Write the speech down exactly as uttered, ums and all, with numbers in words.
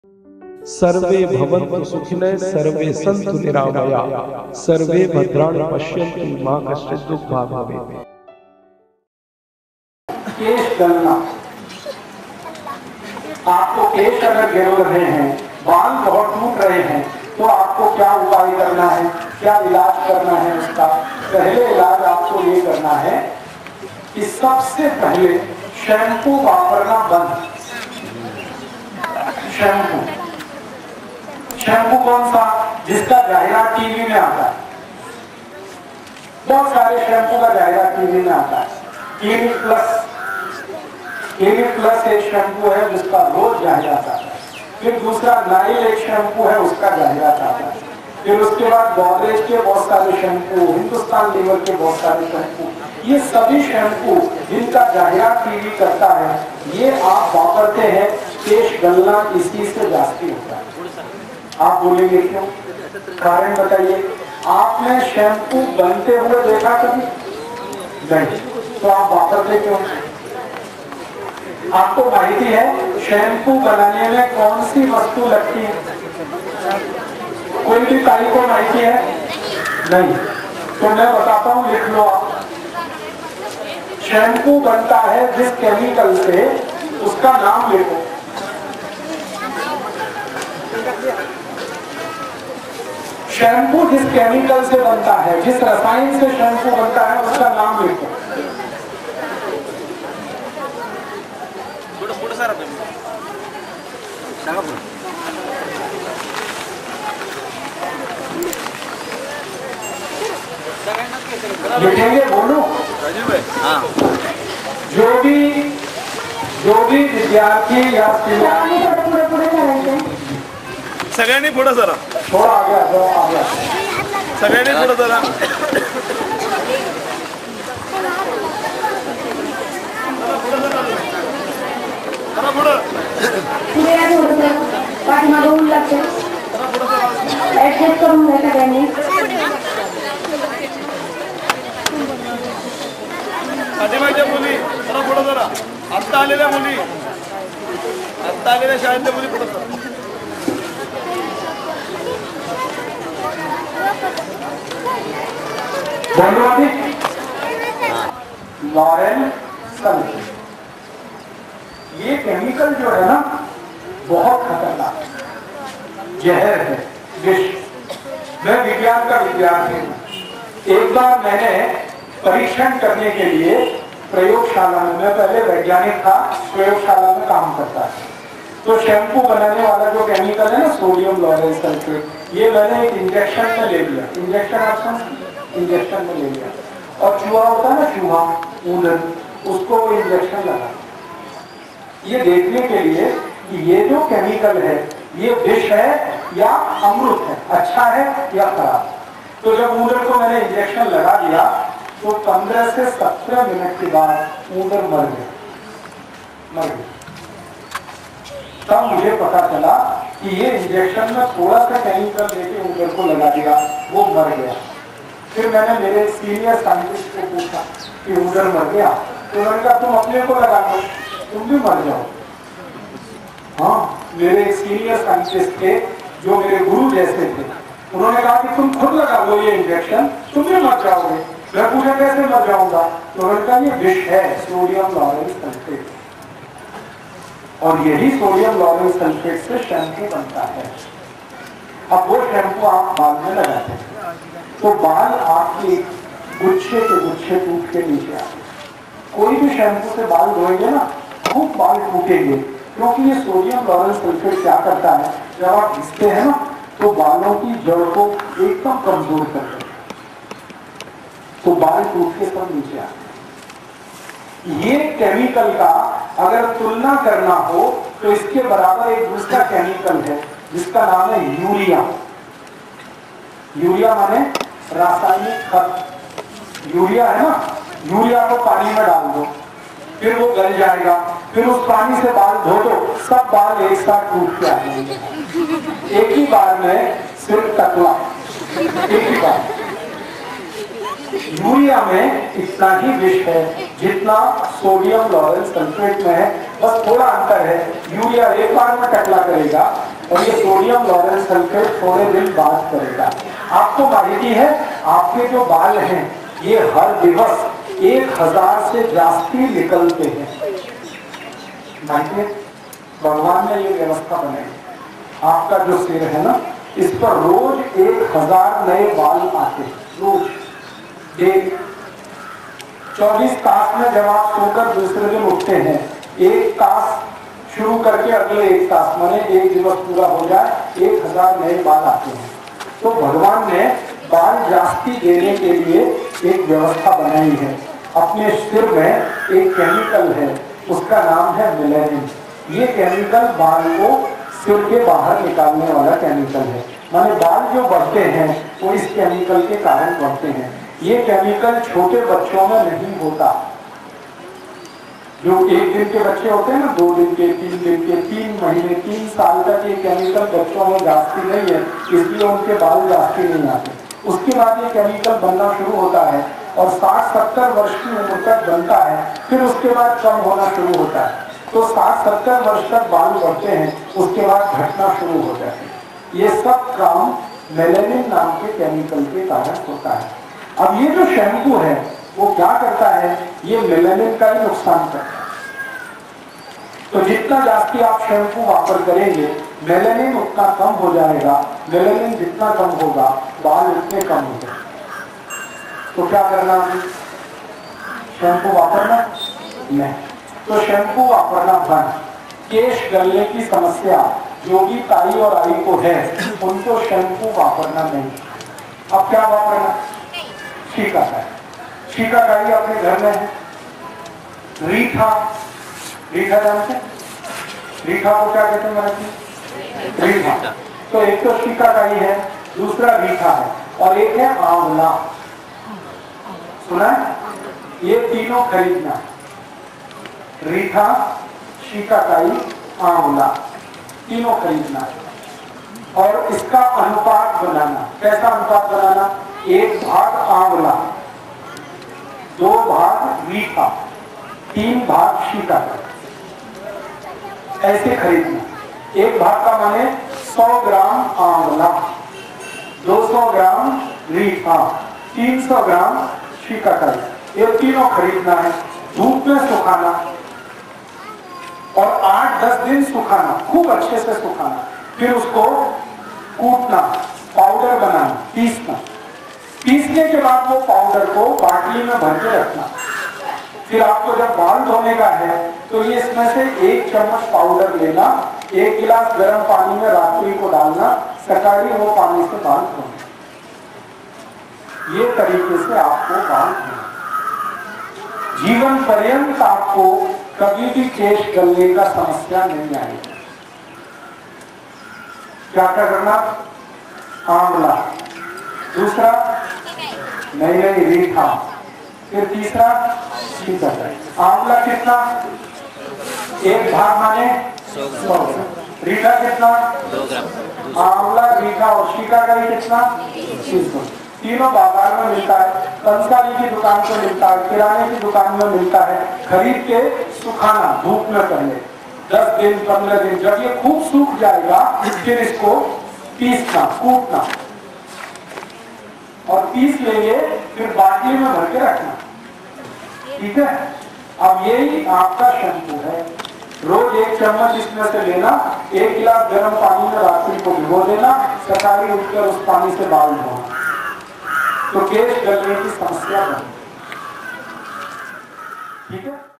सर्वे भवन्तु सुखिनः सर्वे सन्तु निरामया सर्वे भद्राणि पश्यन्तु मा कश्चित् दुःखभाग् भवेत्। केश गलना, आपको केश अगर गिर रहे हैं, बाल बहुत टूट रहे हैं, तो आपको क्या उपाय करना है, क्या इलाज करना है उसका? पहले इलाज आपको ये करना है कि सबसे पहले शैम्पू वापरना बंद। शैम्पू शैम्पू कौन सा? जिसका जाहिरात टीवी में आता है। बहुत सारे शैम्पू का जाहिरात टीवी में आता है। क्लिनिक प्लस क्लिनिक प्लस एक शैम्पू है जिसका रोज जाहिरात आता है। फिर दूसरा नाइल एक शैम्पू है, उसका जाहिरात आता है। फिर उसके बाद गोदरेज के बहुत सारे शैम्पू, हिंदुस्तान लीवर के बहुत सारे शैम्पू, ये सभी शैम्पू जिनका जाहिरात टीवी करता है, ये आप वापरते हैं, केश गलना इसी से जास्ती होता है। आप बोलेंगे क्यों? कारण बताइए। आपने शैम्पू बनते हुए देखा कभी? नहीं, तो आप वापरते क्यों? आपको माहिती है शैम्पू बनाने में कौन सी वस्तु लगती है? कोई भी काई को माहिती है? नहीं, तो मैं बताता हूं, लिख लो आप। शैम्पू बनता है जिस केमिकल से, उसका नाम लिखो। शैम्पू जिस केमिकल से बनता है, जिस रसायन से शैम्पू बनता है, उसका नाम लिखो। लिखेंगे? बोलो। हाँ। जो भी जो भी विद्यार्थी या सगळ्यांनी पुढे जरा थोड़ा आ गया, जो आ गया सगळ्यांनी पुढे जरा पाठीमागे ऊन लागते, ऍडजस्ट करून घ्या सगळ्यांनी. पाठीमागच्या मुली जरा पुढे जरा, आत्ता आलेल्या मुली, आत्ता आलेल्या शाळेतल्या मुली पुढे जरा. लॉरेल सल्फेट, ये केमिकल जो है ना, बहुत खतरनाक है, जहर है, विष। मैं विज्ञान का विद्यार्थी हूँ। एक बार मैंने परीक्षण करने के लिए प्रयोगशाला में, मैं पहले वैज्ञानिक था, प्रयोगशाला में काम करता था, तो शैम्पू बनाने वाला जो केमिकल है ना, सोडियम लॉरेल सल्फेट, ये मैंने एक इंजेक्शन में ले लिया। इंजेक्शन ऑप्शन इंजेक्शन में ले लिया, और चूहा होता है ना, चूहा ऊदन, उसको वो इंजेक्शन लगा, ये देखने के लिए कि ये जो केमिकल है ये विष है या अमृत है, अच्छा है या खराब। तो जब ऊदन को मैंने इंजेक्शन लगा दिया, तो पंद्रह से सत्रह मिनट के बाद ऊदन मर गया मर गया तब मुझे पता चला कि ये इंजेक्शन में थोड़ा सा केमिकल लेके ऊदन को लगा दिया, वो मर गया। फिर मैंने मेरे सीनियर साइंटिस्ट को पूछा कि ऊदन मर गया, तो उन्होंने कहा तुम अपने को लगा दो, तुम भी मर जाओ। हाँ, मेरे सीनियर साइंटिस्ट के जो मेरे गुरु जैसे थे, उन्होंने कहा कि तुम खुद लगा लो ये इंजेक्शन, तुम भी मर जाओगे। मैं पूछा कैसे मर जाऊंगा, तो उन्होंने कहा ये विष है, सोडियम लॉरेल सल्फेट, और यही सोडियम लॉरेल सल्फेट से शैम्पू बनता है। अब वो शैम्पू आप बाल में लगाते हैं, तो बाल आपके गुच्छे के गुच्छे टूट के नीचे आते। कोई भी शैम्पू से बाल धोएंगे ना, खूब बाल टूटेंगे, क्योंकि ये सोडियम लॉरेल सल्फेट क्या करता है, जब आप घिसते हैं ना, तो बालों की जड़ को एकदम कमजोर करता है, तो बाल टूट के सब नीचे आते। ये केमिकल का अगर तुलना करना हो, तो इसके बराबर एक दूसरा केमिकल है जिसका नाम है यूरिया। यूरिया माने रासायनिक खत। यूरिया है ना, यूरिया को पानी में डाल दो, फिर वो गल जाएगा, फिर उस पानी से बाल धो दो, सब बाल एक साथ टूट के आ जाएंगे एक ही बार में, सिर्फ टकला, एक ही बार। यूरिया में इतना ही विष है जितना सोडियम लॉरेल सल्फेट में है, बस थोड़ा अंतर है, यूरिया एक बार में टकला करेगा और ये सोडियम लॉरेंस सल्फेट थोड़े दिन बाद करेगा। आपको माहिती है आपके जो बाल हैं ये हर दिवस एक हजार से जास्ती निकलते हैं। माहिती है भगवान ने ये व्यवस्था बनाई, आपका जो सिर है ना इस पर रोज एक हजार नए बाल आते हैं, रोज एक चौबीस तास में जब आप सोकर दूसरे दिन उठते हैं, एक तास शुरू करके अगले एक तास माने एक दिवस पूरा हो जाए एक हजार नए बाल आते हैं। तो भगवान ने बाल जास्ती देने के लिए एक व्यवस्था बनाई है। अपने सिर में एक केमिकल है, उसका नाम है मेलानिन। ये केमिकल बाल को सिर के बाहर निकालने वाला केमिकल है। माने बाल जो बढ़ते हैं वो इस केमिकल के कारण बढ़ते हैं। ये केमिकल छोटे बच्चों में नहीं होता। जो एक दिन के बच्चे होते हैं ना, दो दिन के, तीन दिन के, तीन महीने, तीन साल तक ये केमिकल बच्चों में जास्ती नहीं है, इसलिए उनके बाल जास्ती नहीं आते। उसके बाद ये केमिकल बनना शुरू होता है और साठ सत्तर वर्ष की उम्र तक बनता है, फिर उसके बाद कम होना शुरू होता है। तो साठ सत्तर वर्ष तक बाल बढ़ते हैं, उसके बाद घटना शुरू हो जाती है। ये सब काम मेलानिन नाम के केमिकल के कारण होता है। अब ये जो शैम्पू है वो क्या करता है, ये मेलानिन का ही नुकसान करता है। तो जितना जास्ती आप शैम्पू वापर करेंगे मेलानिन उतना कम हो जाएगा, मेलानिन जितना कम होगा बाल उतने कम हो जाएंगे। तो क्या करना है, शैम्पू वापरना नहीं, तो शैम्पू वापरना बंद। केश गलने की समस्या जो भी ताई और आई को है उनको शैम्पू वापरना नहीं। अब क्या वापरना, शिकाकाई। शिकाकाई अपने घर में है। रीठा, रीठा जानते हैं, रीठा को क्या कहते हैं, रीठा। तो एक तो शिकाकाई है, दूसरा रीठा है और एक है आंवला। सुना है? ये तीनों खरीदना, रीठा, शिकाकाई, आंवला, तीनों खरीदना है और इसका अनुपात बनाना। कैसा अनुपात बनाना, एक भाग आंवला, दो भाग रीठा, तीन भाग शिकाकाई, ऐसे खरीदना। एक भाग का माने सौ ग्राम आंवला, दो सौ ग्राम रीठा, तीन सौ ग्राम शिकाकाई, ये तीनों खरीदना है। धूप में सुखाना और आठ दस दिन सुखाना, खूब अच्छे से सुखाना, फिर उसको कूटना, पाउडर बनाना, पीसना। पीसने के बाद वो पाउडर को बाटली में भर के रखना। फिर आपको जब बाल धोने का है तो ये इसमें से एक चम्मच पाउडर लेना, एक गिलास गर्म पानी में रात्रि को डालना, सकाळी वो पानी से बाल धोना। ये तरीके से आपको बाल धोना, जीवन पर्यंत आपको कभी भी केश गलने का समस्या नहीं आएगी। क्या करना, आंवला, दूसरा नहीं नहीं रीठा, फिर तीसरा शिकाकाई। आंवला कितना, एक भाग माने सौ ग्राम, रीठा कितना, आंवला, रीठा और शिकाकाई कितना, तीस ग्राम। तीनों बाजार में मिलता है, कंसारी की दुकान पे मिलता है, किराने की दुकान में मिलता है। खरीद के सुखाना धूप में पहले दस दिन पंद्रह दिन, जब ये खूब सूख जाएगा फिर इसको पीसना, कूटना और पीस लेंगे, फिर बाटली में भर के रखना। ठीक है, अब यही आपका शैम्पू है। रोज एक चम्मच इसमें से लेना, एक गिलास गर्म पानी में रात्रि को भिगो देना, सकाळी उठकर उस पानी से बाल धोना, तो केश गलने की समस्या बनी। ठीक है।